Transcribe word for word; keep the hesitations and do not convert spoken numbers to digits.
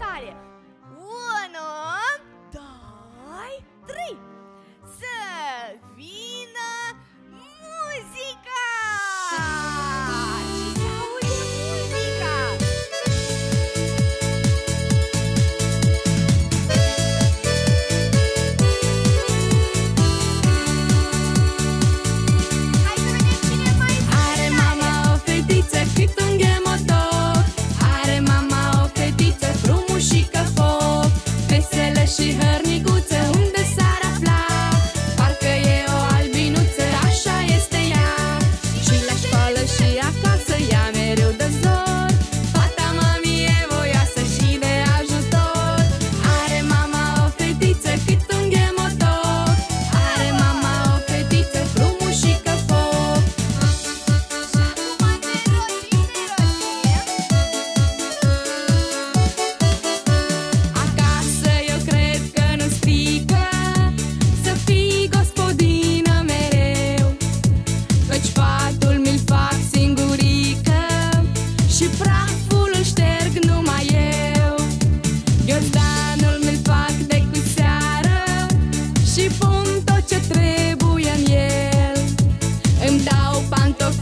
mișcare. Unu, doi, trei. Să vină muzica! Cine aude muzica? Hai să vedem cine mai Are mama o fetiță cât un ghemotoc. Are mama o fetiță frumușică foc. Veselă și hărnicuță, unde s-ar afla? Parcă e o albinuță, așa este ea. Și la școală și acasă ea mereu dă zor. Fata mămii e voioasă și de ajutor. Are mama o fetiță cât un ghemotoc. Are mama o fetiță frumușică foc. Și acum te rotim, te rotim. Acasă eu cred că nu strică să fii gospodină mereu, căci patul mi-l fac singurică și praful îl șterg numai eu. Ghiozdanul mi-l fac de cu seară și pun tot ce trebuie în el. Îmi dau pantofi